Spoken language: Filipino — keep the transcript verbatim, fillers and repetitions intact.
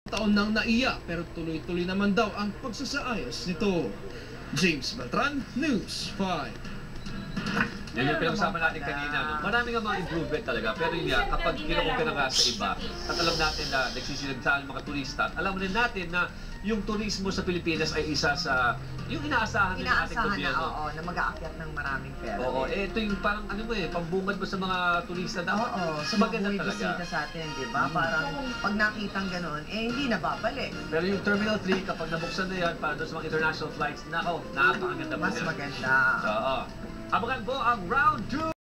taon ng NAIA pero tuloy-tuloy naman daw ang pagsasaayos nito. James Beltran, News five. Yan yung pinag-usapan natin kanina. No? Maraming nga mga improvement talaga. Pero yun nga, kapag kinukumpira nga sa iba, at alam natin na nagsisiligtaan mga turista, at alam rin natin na yung turismo sa Pilipinas ay isa sa yung inaasahan, inaasahan ng ating gobyerno. na, oo, na mag-aakyat ng maraming pera. Oo, eh, ito yung parang ano mo eh, pambungad mo sa mga turista na. Oo, sa mga bumibisita sa atin, di ba? Parang pag nakitang ganun, eh hindi na babalik. Pero yung Terminal three, kapag nabuksan na yan, para doon sa mga international flights, nako, napakaganda po Mas yan. maganda. Oo. Abangan po ang round two!